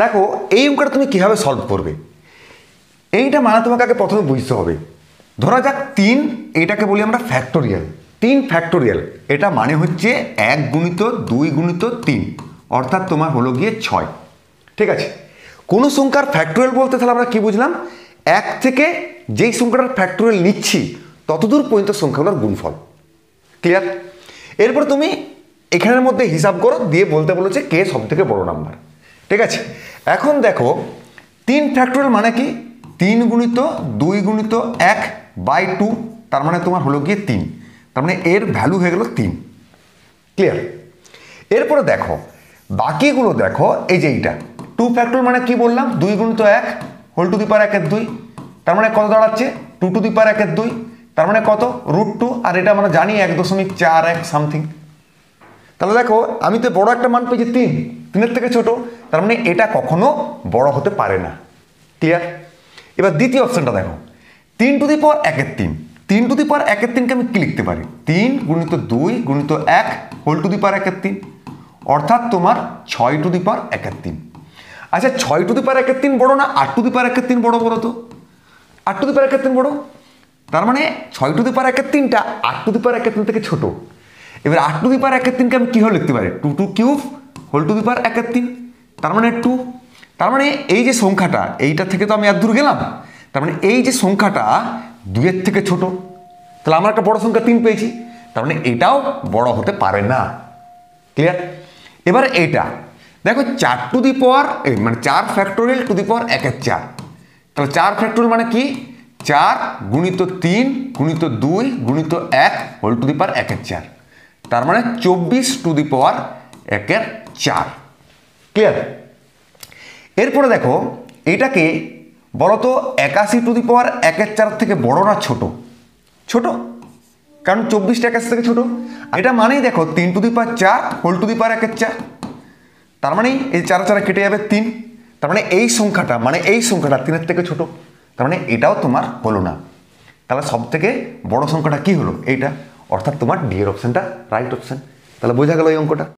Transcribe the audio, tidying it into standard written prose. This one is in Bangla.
দেখো এই অঙ্কটা তুমি কিভাবে সলভ করবে, এইটা মানে তোমাকে আগে প্রথমে বুঝতে হবে। ধরা যাক 3, এটাকে বলি আমরা ফ্যাক্টোরিয়াল। 3 ফ্যাক্টোরিয়াল, এটা মানে হচ্ছে 1 গুণিত 2 গুণিত 3, অর্থাৎ তোমার হলো গিয়ে 6। ঠিক আছে, কোনো সংখ্যার ফ্যাক্টোরিয়াল বলতে তাহলে আমরা কি বুঝলাম, 1 থেকে যেই সংখ্যাটার ফ্যাক্টোরিয়াল নিচ্ছি ততদূর পর্যন্ত সংখ্যাগুলোর গুণফল। ক্লিয়ার? এরপর তুমি এখানের মধ্যে হিসাব করো, দিয়ে বলতে বলেছে কে সব থেকে বড় নাম্বার। ঠিক আছে, এখন দেখো 3 ফ্যাক্টোরিয়াল মানে কি, 3 গুণিত 2 গুণিত 1/2, তার মানে তোমার হলো গিয়ে 3, তার মানে এর ভ্যালু হয়ে গেল 3। ক্লিয়ার? এরপরে দেখো বাকিগুলো, দেখো এই যে এইটা 2 ফ্যাক্টোরিয়াল মানে কি বললাম, 2 গুণিত 1 হোল টু দি পাওয়ার 1/2, তার মানে কত দাঁড়াচ্ছে 2 টু দি পাওয়ার 1/2, তার মানে কত √2, আর এটা আমরা জানি 1.41 সামথিং। তাহলে দেখো আমি তো বড় একটা মান পেয়েছি 3, 3-এর থেকে ছোট, তার মানে এটা কখনো বড় হতে পারে না। ক্লিয়ার? এবার দ্বিতীয় অপশনটা দেখো, 3 to the power 1/3, 3 to the পাওয়ার 1/3কে আমি কি লিখতে পারি, 3 গুণিত 2 গুণিত 1 হোল টু দি পাওয়ার 1/3, অর্থাৎ তোমার 6 টু দি পাওয়ার 1/3। আচ্ছা 6 টু দি পাওয়ার 1/3 বড় না 8 টু দি পাওয়ার 1/3 বড়? বলো তো, 8 টু দি পাওয়ার 1/3 বড়, তার মানে 6 two the power 1/3টা 8 two the power 1/3 থেকে ছোট। এবার 8 টু দি পাওয়ার 1/3কে আমি কীভাবে লিখতে পারি, 2 cube whole to the power 1/3, তার মানে 2। তার মানে এই যে সংখ্যাটা, এইটা থেকে তো আমি এত দূর গেলাম, তার মানে এই যে সংখ্যাটা 2-এর থেকে ছোট, তাহলে আমরা একটা বড় সংখ্যা 3 পেয়েছি, তার মানে এটাও বড় হতে পারে না। ক্লিয়ার? এবার এইটা দেখো 4 টু দি পাওয়ার, মানে 4 ফ্যাক্টোরিয়াল টু দি পাওয়ার 1/4, তাহলে 4 ফ্যাক্টোরিয়াল মানে কি, 4 গুণিত 3 গুণিত 2 গুণিত 1 হোল টু দি পাওয়ার 1/4, তার মানে 24 টু দি পাওয়ার 1/4। ক্লিয়ার? এরপরে দেখো এটাকে বলো তো 81 টু দি পাওয়ার 1/4 থেকে বড় না ছোট? ছোট, কারণ 24টা 81 থেকে ছোট। এটা মানেই দেখো 3 to the power 4 whole to the power 1/4, তার মানে এই 4 4 কেটে যাবে 3, তার মানে এই সংখ্যাটা 3-এর থেকে ছোট, তার মানে এটাও তোমার হলো না। তাহলে সব থেকে বড় সংখ্যাটা কি হলো, এইটা, অর্থাৎ তোমার ডি এর অপশনটা রাইট অপশন। তাহলে বোঝা গেল এই অঙ্কটা।